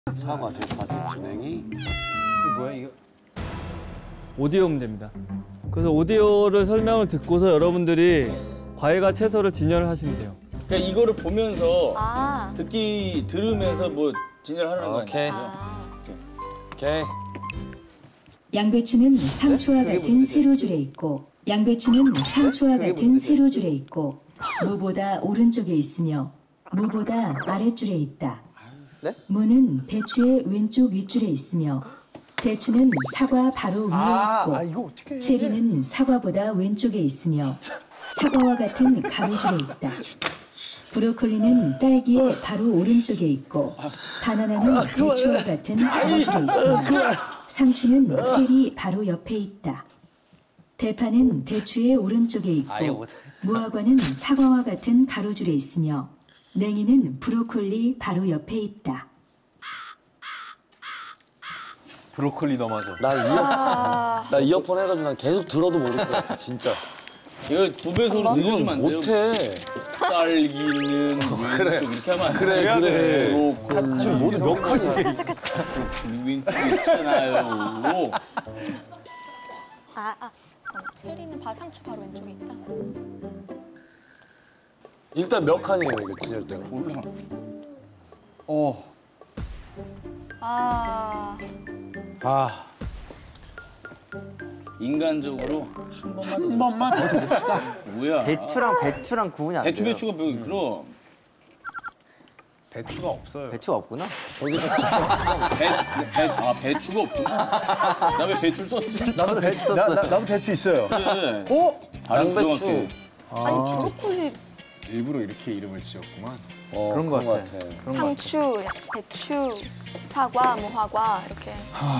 사과, 대파, 진행이. 이게 뭐야 이거? 오디오 문제입니다. 그래서 오디오를 설명을 듣고서 여러분들이 과일과 채소를 진열을 하시면 돼요. 그러니까 이거를 보면서 들으면서 뭐 진열하는 거 아니에요? 오케이. 양배추는 상추와 같은 세로줄에 있고 양배추는 상추와 같은 세로줄에 있고 무보다 오른쪽에 있으며 무보다 아랫줄에 있다. 네? 무는 대추의 왼쪽 윗줄에 있으며 대추는 사과 바로 위에 있고 체리는 사과보다 왼쪽에 있으며 사과와 같은 가로줄에 있다. 브로콜리는 딸기의 바로 오른쪽에 있고 바나나는 대추와 같은 가로줄에 있으며 상추는 체리 바로 옆에 있다. 대파는 대추의 오른쪽에 있고 무화과는 사과와 같은 가로줄에 있으며 냉이는 브로콜리 바로 옆에 있다. 브로콜리 넘어져. 나 이어폰 해가지고 난 계속 들어도 모를 것 같아, 진짜. 이걸 2배속으로 늘려주면 안 돼요? 못해. 딸기는 왼쪽 이렇게 하면 안 돼요? 그래. 브로콜리 지금 모두 몇 칸이야? 왼쪽에 있잖아요. 체리는 상추 바로 왼쪽에 있다. 일단 몇 칸이에요, 이거 진열 때가? 몰라. 인간적으로 한 번만 더 봅시다. 뭐야? 대추랑 배추랑 구분이 안 돼요. 배추가 그럼 배추가 없어요. 배추가 없구나. 배추가 없구나. 나 왜 배추를 썼지? 나도 배추 썼어. 나도 배추 있어요. 그래. 양배추. 부정할게. 아니 브로콜리, 일부러 이렇게 이름을 지었구만. 그런 거 같아. 상추, 배추, 사과, 무화과 이렇게.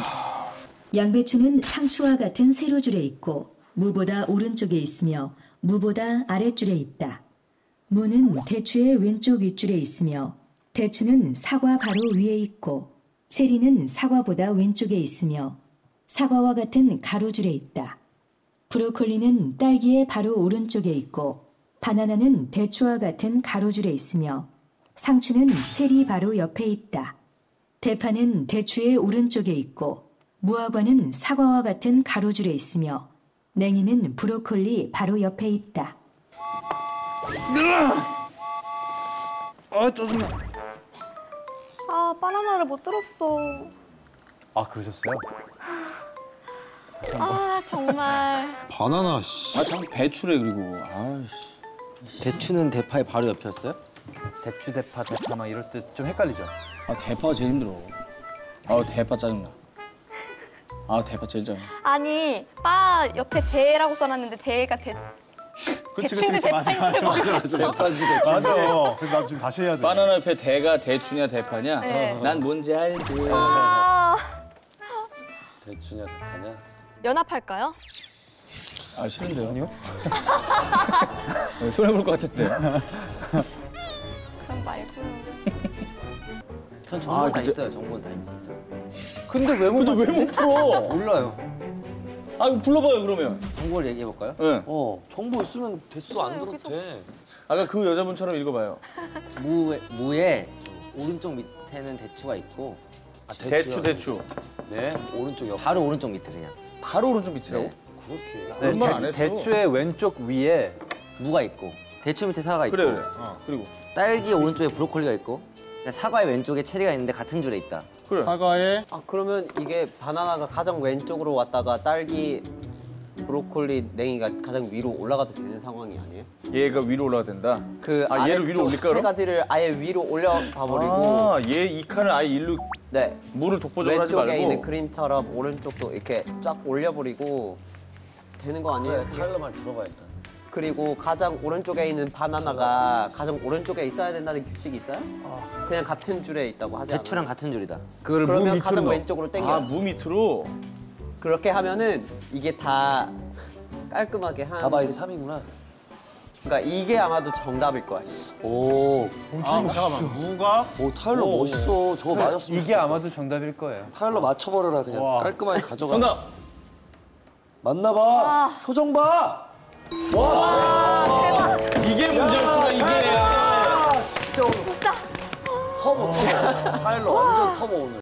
양배추는 상추와 같은 세로줄에 있고 무보다 오른쪽에 있으며 무보다 아랫줄에 있다. 무는 대추의 왼쪽 윗줄에 있으며 대추는 사과 바로 위에 있고 체리는 사과보다 왼쪽에 있으며 사과와 같은 가로줄에 있다. 브로콜리는 딸기의 바로 오른쪽에 있고 바나나는 대추와 같은 가로줄에 있으며 상추는 체리 바로 옆에 있다. 대파는 대추의 오른쪽에 있고 무화과는 사과와 같은 가로줄에 있으며 냉이는 브로콜리 바로 옆에 있다. 짜증나. 바나나를 못 들었어. 그러셨어요? 정말. 바나나 씨. 참 배추래 그리고. 대추는 대파의 바로 옆이었어요? 대추, 대파, 대파 막 이럴 때 좀 헷갈리죠. 대파가 제일 힘들어. 대파 짜증나. 대파 제일 짜증나. 아니 바 옆에 대라고 써놨는데 대가 대추인지 대파인지 모르겠어. 맞아. 그래서 나도 지금 다시 해야 돼. 바나나 옆에 대가 대추냐 대파냐? 네. 난 뭔지 알지. 대추냐, 대파냐? 연합할까요? 싫은데요? 아니요. 손해볼 것 같은데. 그럼 말고. 전 정보는 다 있어요. 정보는 다 있어요. 근데 왜 못 풀어? 몰라요. 불러봐요 그러면. 정보를 얘기해 볼까요? 네. 정보 있으면 됐어, 안 들어도 돼. 아까 그 여자분처럼 읽어봐요. 무의 오른쪽 밑에는 대추가 있고 대추. 네, 오른쪽 옆. 바로 오른쪽 밑에 그냥. 바로 오른쪽 밑이라고? 그렇게. 그런 말 안 했어. 대추의 왼쪽 위에 무가 있고 대추 밑에 사과가 있고 그래. 그리고 딸기 오른쪽에 브로콜리가 있고 사과의 왼쪽에 체리가 있는데 같은 줄에 있다. 그래. 사과에 그러면 이게 바나나가 가장 왼쪽으로 왔다가 딸기, 브로콜리, 냉이가 가장 위로 올라가도 되는 상황이 아니에요? 얘가 위로 올라가 된다. 얘를 위로 올릴까 세 그럼? 가지를 아예 위로 올려봐 버리고 얘 이 칸을 아예 일로 네. 물을 독보적으로 하지 왼쪽에 말고. 있는 그림처럼 오른쪽도 이렇게 쫙 올려버리고 되는 거 아니에요? 타일러 말 들어봐, 일단. 그리고 가장 오른쪽에 있는 바나나가 가장 오른쪽에 있어야 된다는 규칙이 있어요? 그냥 같은 줄에 있다고 하지 않아요? 대추랑 같은 줄이다. 그거를 무 그러면 밑으로 가장 넣어. 왼쪽으로 당겨. 무 밑으로? 그렇게 하면은 이게 다 깔끔하게 한. 4바 1이 3이구나. 그러니까 이게 아마도 정답일 거예요. 오. 잠깐만. 무가 타일러 멋있어. 저거 맞았으면 이게 아마도 정답일 거예요. 타일러 맞춰버려라, 그냥. 깔끔하게 가져가. 정답! 맞나 봐. 표정 봐. 대박. 이게 문제였구나, 이게. 진짜. 터보. 파일럿 완전 터보 오늘.